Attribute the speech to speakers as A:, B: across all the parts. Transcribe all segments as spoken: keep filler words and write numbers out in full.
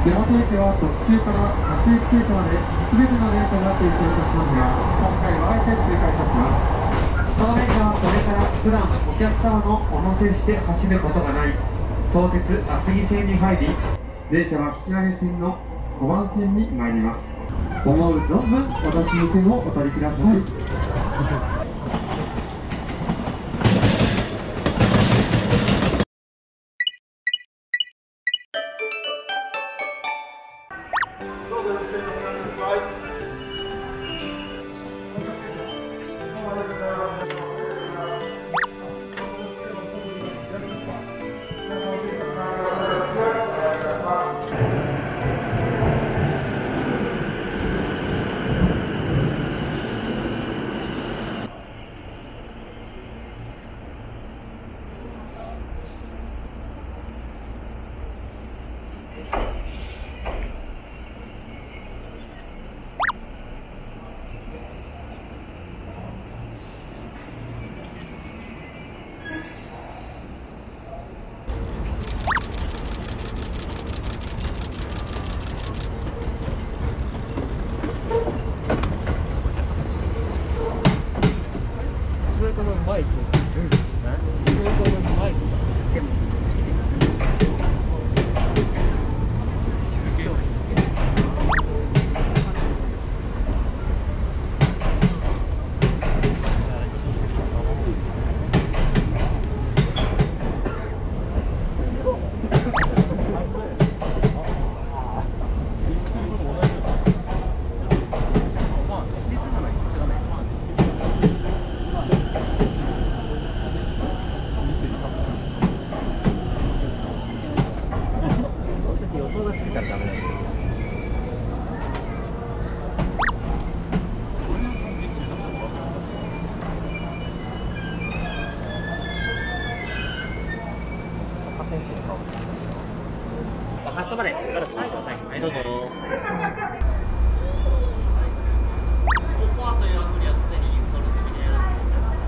A: 山手駅は特急から各駅停車まで全ての電車が停車いたしますが、今回はあえて追加いたします。この電車はこれから普段お客様のお乗せして走ることがない相鉄厚木線に入り、電車は引き上げ線のごばん線に参ります。思う存分私の線をお取りください。
B: どうぞよろしくお願いします。マイク、マイクさ。発車までしばらくお待ちください。はい、どうぞ。ココアというアプリはすでにインストール済みでよろしくお願いします。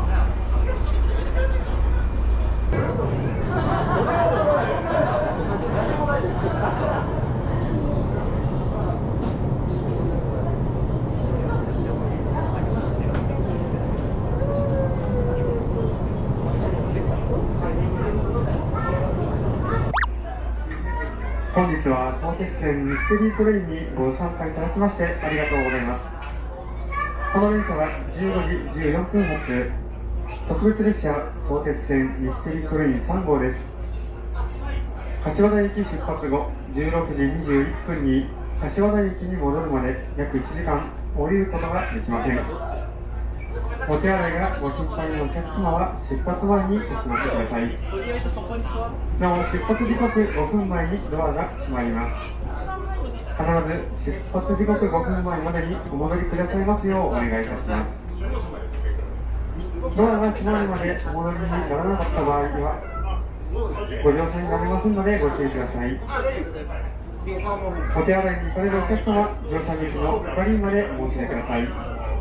A: 本日は相鉄線ミステリートレインにご参加いただきましてありがとうございます。この電車はじゅうごじじゅうよんぷん発特別列車相鉄線ミステリートレインさん号です。柏田駅出発後じゅうろくじにじゅういっぷんに柏田駅に戻るまで約いちじかん降りることができません。お手洗いがご心配のお客様は出発前にお済ませください。なお出発時刻ごふんまえにドアが閉まります。必ず出発時刻ごふんまえまでにお戻りくださいますようお願いいたします。ドアが閉まるまでお戻りにならなかった場合にはご乗車になりませんのでご注意ください。お手洗いに行かれるお客様は乗車口の係員までお申し出ください。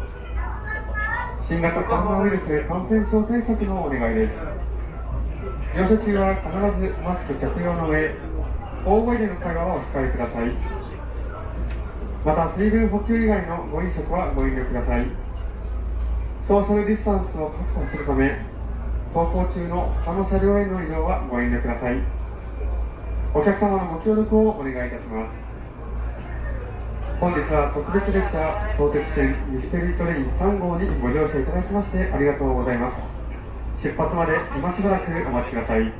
A: 新型コロナウイルス感染症対策のお願いです。乗車中は必ずマスク着用の上、大声での会話はお控えください。また水分補給以外のご飲食はご遠慮ください。ソーシャルディスタンスを確保するため、走行中の他の車両への移動はご遠慮ください。お客様のご協力をお願いいたします。本日は特別列車相鉄線ミステリートレインさん号にご乗車いただきましてありがとうございます。出発まで今しばらくお待ちください。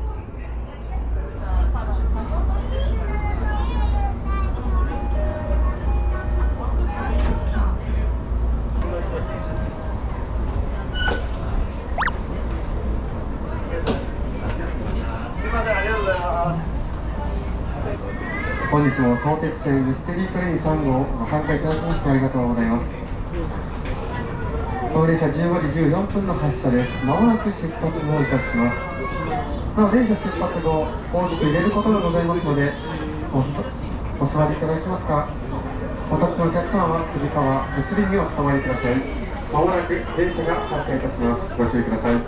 A: 本日も相鉄線ミステリートレインさん号ご参加いただきましてありがとうございます。当列車じゅうごじじゅうよんぷんの発車です。まもなく出発をいたします。なお電車出発後大きく入れることがございますので お, お座りいただけますか。お立ちのお客様はつり革手すりにおつかまりください。まもなく電車が発車いたします。ご注意ください。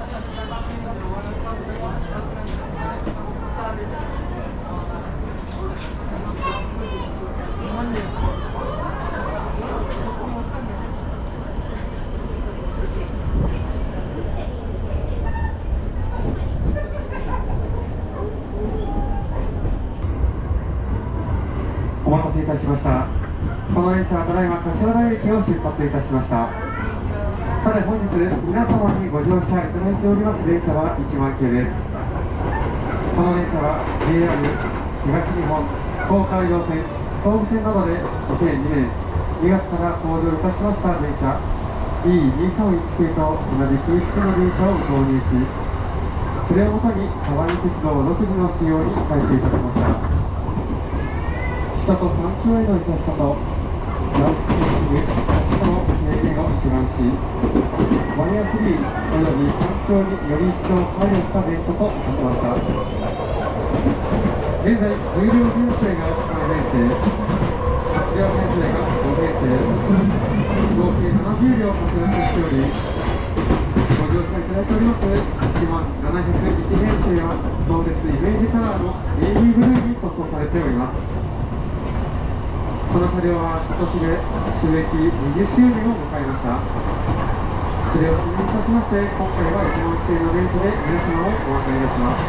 A: 待たせいたしました。この電車はただいま柏原駅を出発いたしました。さて本日皆様にご乗車いただいております電車はいちまん系です。この電車は ジェイアール 東日本東海道線総武線などでにせんにねんにがつから登場いたしました電車 イーにさんいち 系と同じ形式の電車を導入し、それをもとに相模鉄道独自の仕様に改正いたしました。首都と環境への優しさとラウスティングとの提言を主眼し、バリアフリーおよび環境により一層配慮した電車といたしました。現在、重量編成がさん編成、はち両編成がご編成、合計ななじゅう両活躍しており、ご乗車いただいておりますいちまんななひゃくいち編成は当日イメージカラーのネイビーブルーに塗装されております。この車両は今年で収益にじゅっしゅうねんを迎えました。それを記念いたしまして、今回はいちまん系の電車で皆様をお別れいたします。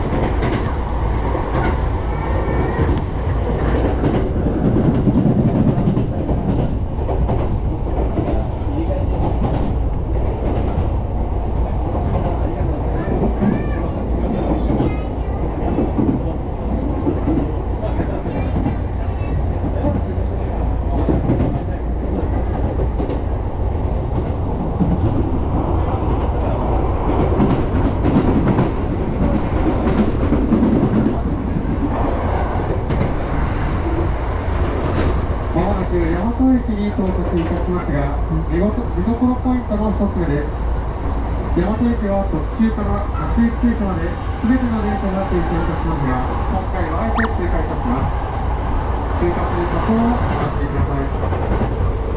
A: 大和駅に到着いたしますが、見どころポイントの一つ目です。大和駅は特急から各駅停車まで全ての電車が停車いたしますが、今回はあえて追加いたします。追加する場所をお待ちください。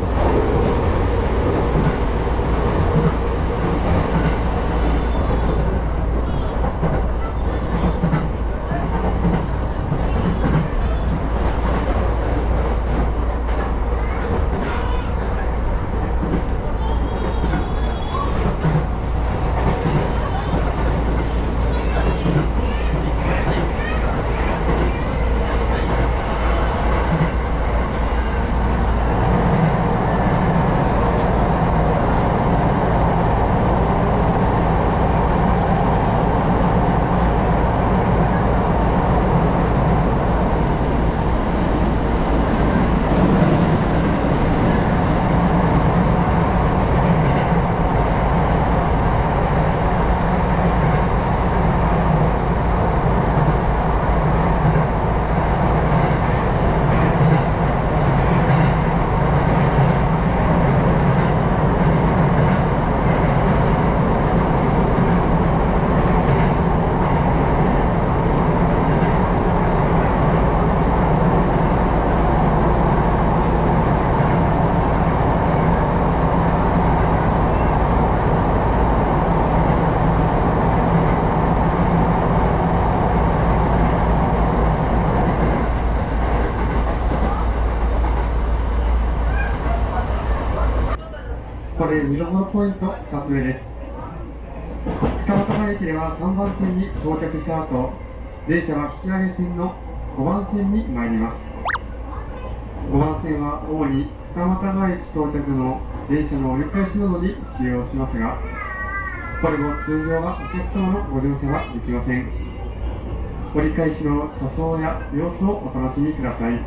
A: これ見どころポイントふたつめです。二俣川駅ではさんばん線に到着した後、電車は引き上げ線のごばん線に参ります。ごばん線は主に二俣川駅到着の電車の折り返しなどに使用しますが、これも通常はお客様のご乗車はできません。折り返しの車窓や様子をお楽しみください。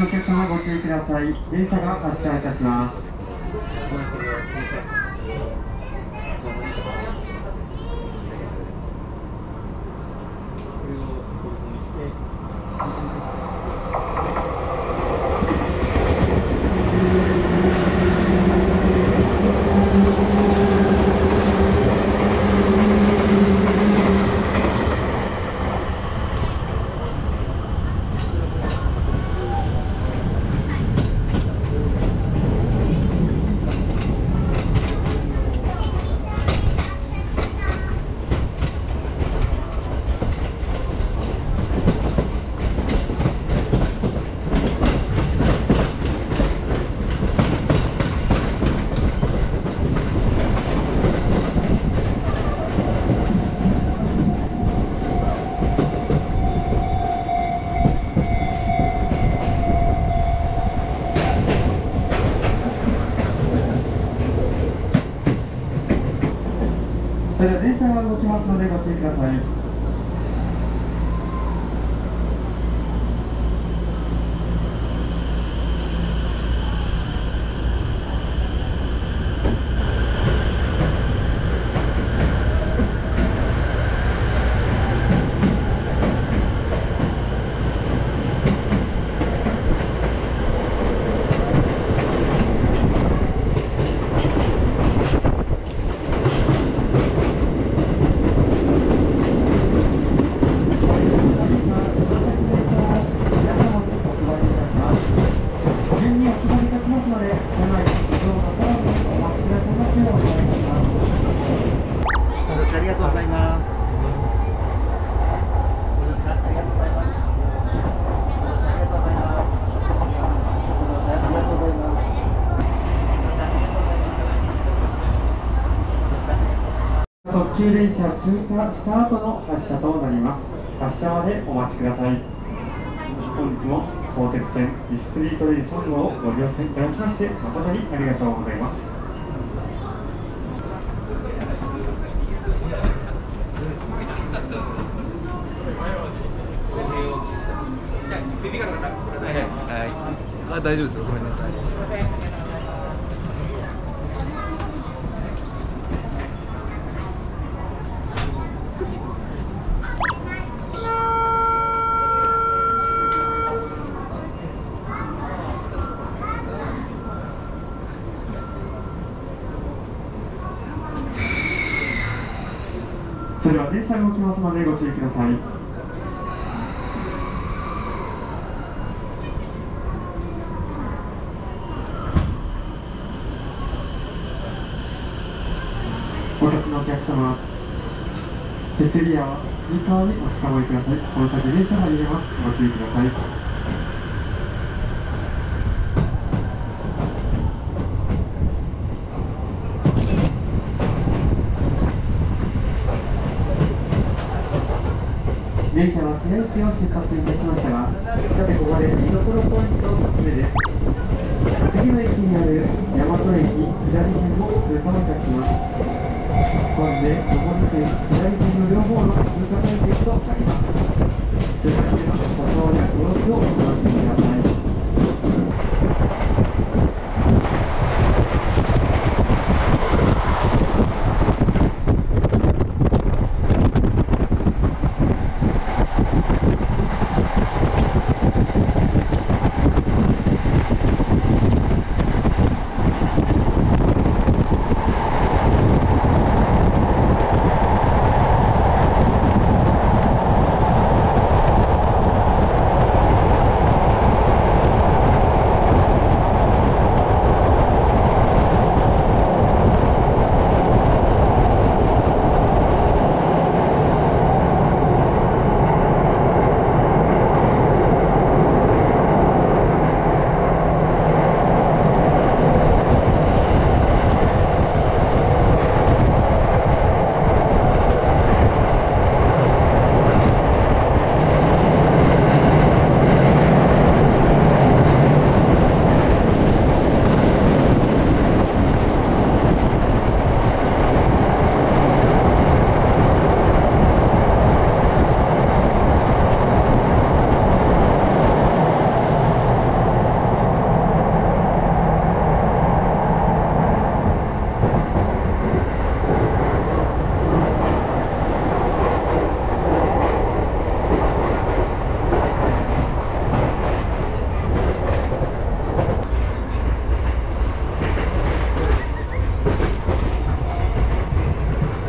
A: のお客様ご注意ください。電車が発車いたします。それでは電車が動きますのでご注意ください。
B: ありがとうございます。
A: 特急電車通過した後の発車となります。発車までお待ちください。本日も相鉄線西ストリートレインさん号をご利用いただきまして誠にありがとうございます。
C: はい、あ、大丈夫ですよ。ごめんなさい。
A: それでは電車が動きますのでご注意ください。お客のお客様、設備やスピーカーにお捕まえください。この先電車が入れます。ご注意ください。電車は早駅を出発いたしましたが、さてここで見どころポイントふたつめです。次の駅にある大和駅左線も通過をいたします。これで上り線左線の両方の通過体験となります。通過中の車窓や様子をお楽しみください。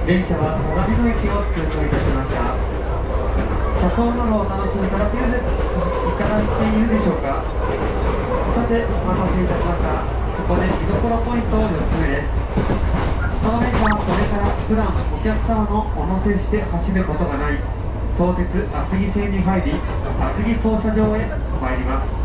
A: 電車は相模野駅を通過いたしました。車窓などをお楽しみいただけるでいただいているでしょうか。さて、お待たせいたしました。ここで見どころポイントよっつめです。この電車はこれから普段お客様のお乗せして走ることがない相鉄厚木線に入り、厚木操車場へ参ります。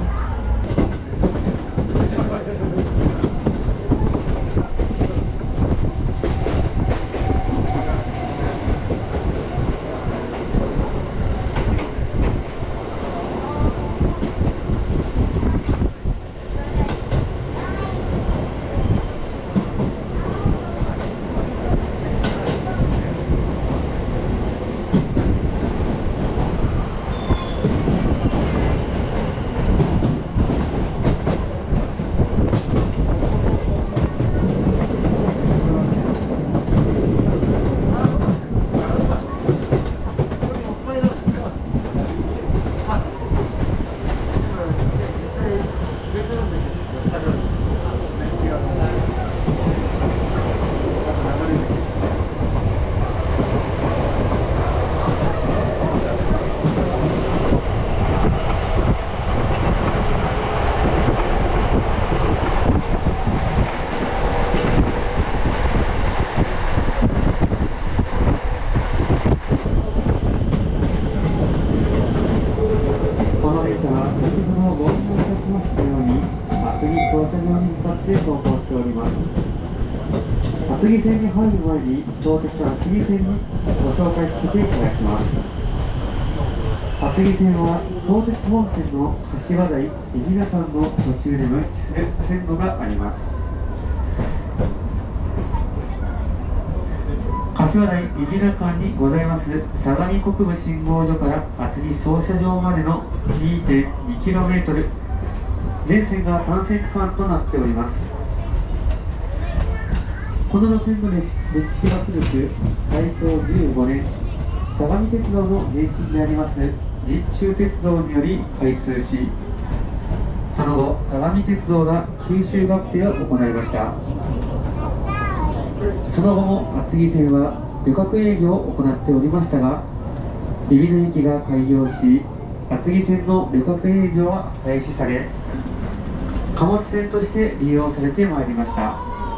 A: 厚木線に入る前に相鉄厚木線にご紹介させていただきます。厚木線は相鉄本線の柏台海老名間の途中で分岐する線路があります。柏台海老名間にございます相模国分信号所から厚木操車場までの にてんにキロメートル、全線が単線区間となっております。この路線の歴史が古く、大正じゅうごねん、相模鉄道の前身であります実中鉄道により開通し、その後、相模鉄道が吸収合併を行いました。その後も厚木線は旅客営業を行っておりましたが、海老名駅が開業し、厚木線の旅客営業は廃止され、貨物線として利用されてまいりました。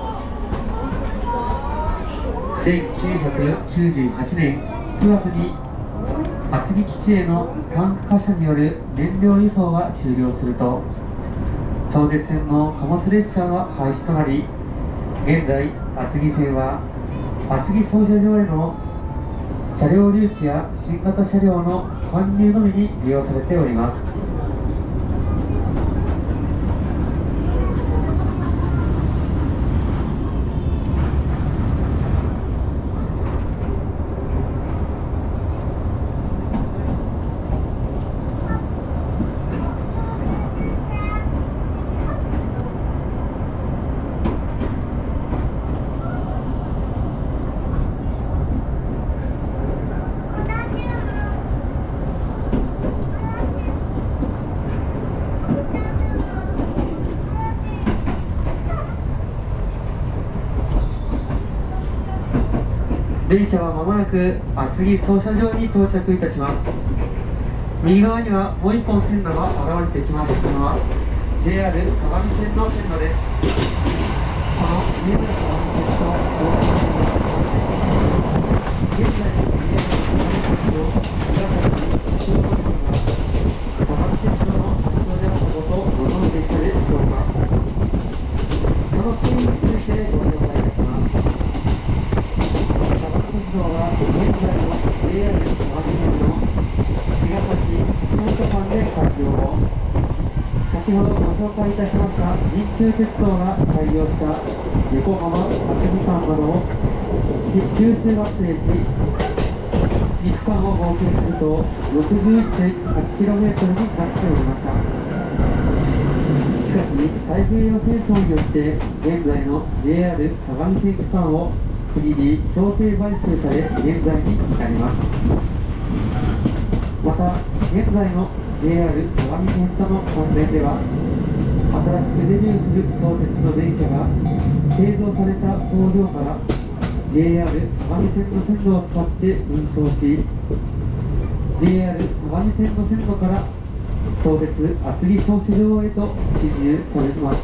A: せんきゅうひゃくきゅうじゅうはちねんくがつに厚木基地へのタンク貨車による燃料輸送が終了すると、相鉄線の貨物列車は廃止となり、現在厚木線は厚木操車場への車両留置や新型車両の搬入のみに利用されております。電車はまもなく厚木操車場に到着いたします。右側にはもう一本線路が現れてきますのは ジェイアール 相模線の線路です。この見える相模線と同線に現在の見える相模線を紫に中央には相模鉄道の発祥であったことをご存知でしております。その経緯についてご紹介いたします。鉄道は現在の ジェイアール 相模線の茅ヶ崎松本間で開業後、先ほどご紹介いたしました日中鉄道が開業した横浜厚木間などを吸収合併し、に区間を合計すると ろくじゅういってんはちキロメートル になっておりました。しかし太平洋戦争によって現在の ジェイアール 相模線区間を国に強制買収され現在に至ります。また現在の ジェイアール 相模線との関連では、新しくデビューする相鉄の電車が製造された工場からジェイアール 相模線の線路を使って運送し、 ジェイアール 相模線の線路から相鉄厚木小市場へと進入されます。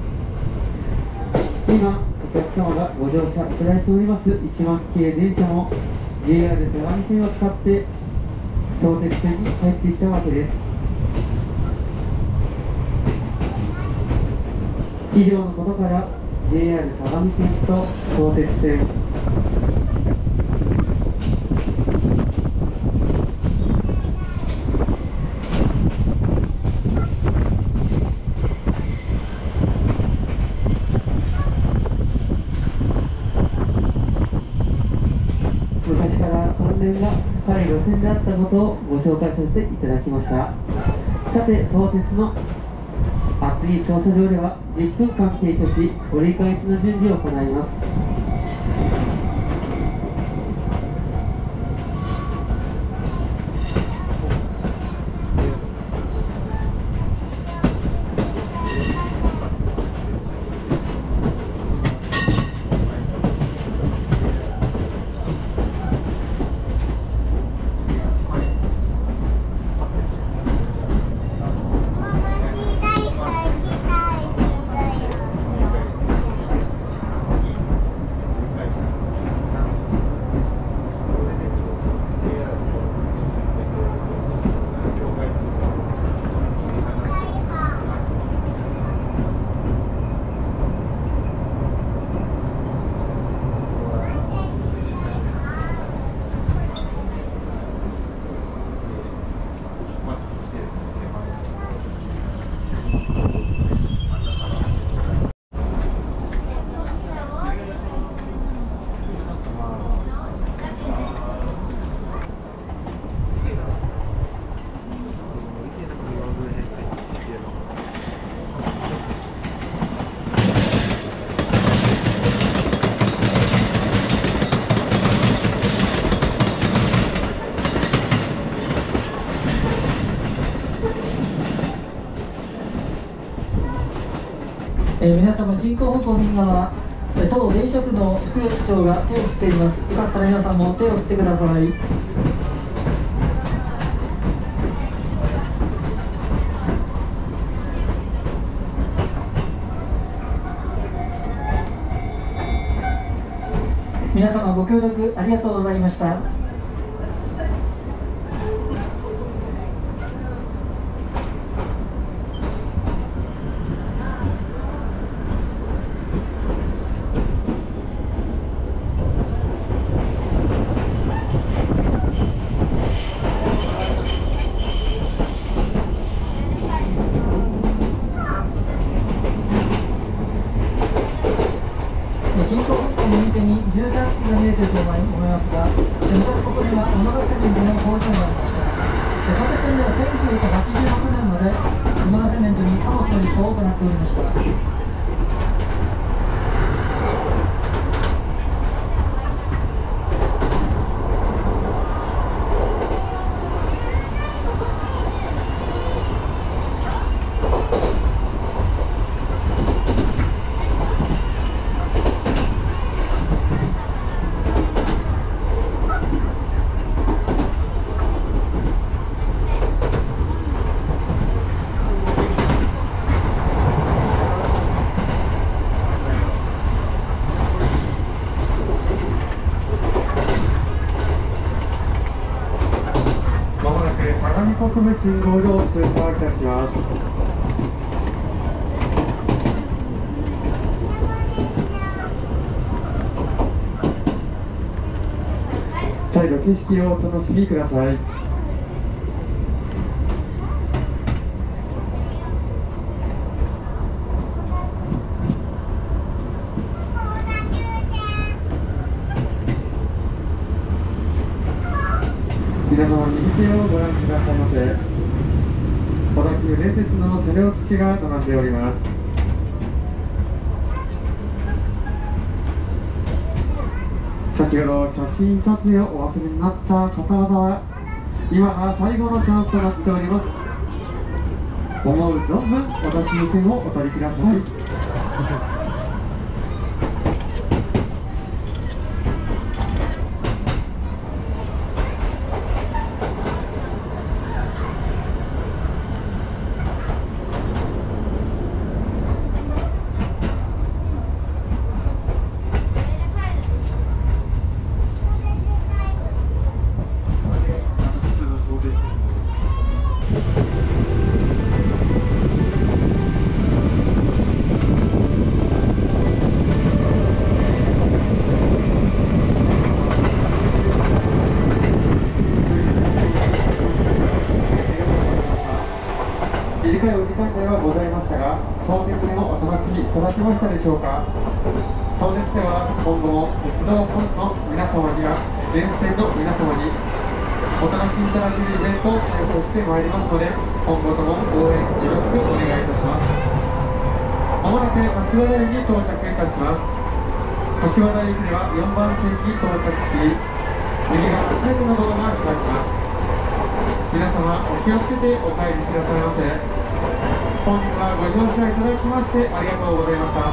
A: 今お客様がご乗車いただいておりますいちばん系電車も ジェイアール 相模線を使って相鉄線に入っていったわけです。以上のことから ジェイアール 相模線と相鉄線、昔から関連が深い路線であったことをご紹介させていただきました。さて、相鉄の厚木調査場ではじゅっぷんかん停車し、折り返しの準備を行います。
D: えー、皆様、進行方向右側、えー、当電車区の福吉町が手を振っています。よかったら皆さんも手を振ってください。皆様ご協力ありがとうございました。進行方向右手に住宅地が見えていると思いますが、昔ここには小野ヶ瀬メントの工場がありました。相鉄線ではせんきゅうひゃくはちじゅうろくねんまで小野ヶ瀬メントに貨物の輸送を行っておりました。
A: 北部信号場を通過いたします。再度景色をお楽しみください。皆様、右手をご覧くださいませ。小田急電鉄の車両基地が並んでおります。先ほど写真撮影をお忘れになった方々は今が最後のチャンスとなっております。思う存分私の券をお取りください。 ただけましたでしょうか。当日では今後も鉄道ファンの皆様には沿線の皆様にお楽しみいただけるイベントを開催してまいりますので、今後とも応援よろしくお願いいたします。まもなく柏田駅に到着いたします。柏田駅ではよんばん線に到着し、右側最後のドアが開きます。皆様お気をつけてお帰りくださいませ。本日はご乗車いただきましてありがとうございました。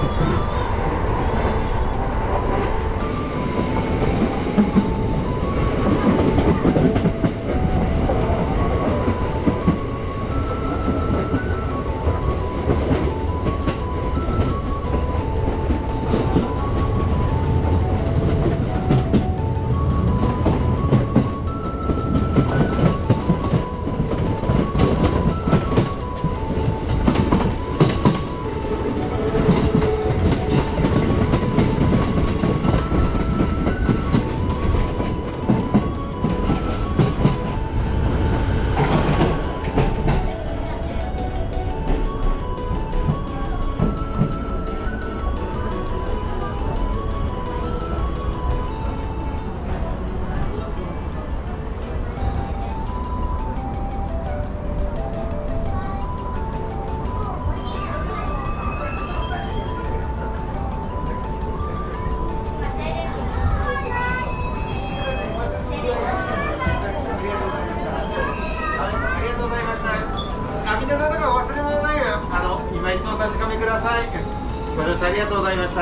B: 今一度お確かめください。ご乗車ありがとうございました。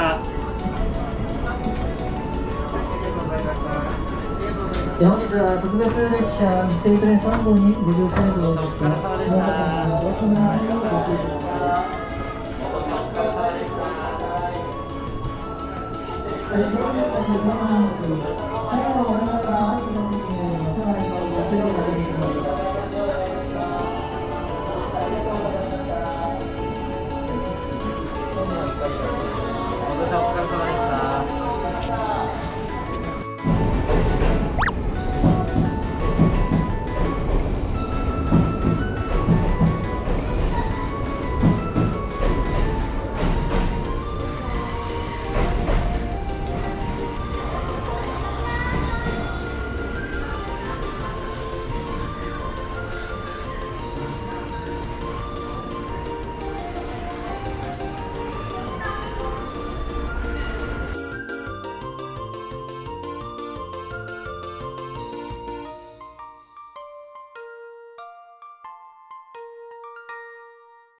D: 本日は特別列車ミステリートレインさん号にご乗車ありがとうございます。お疲れ様でした。ご注文ありがとうございます。はい、どうもお疲れ様です。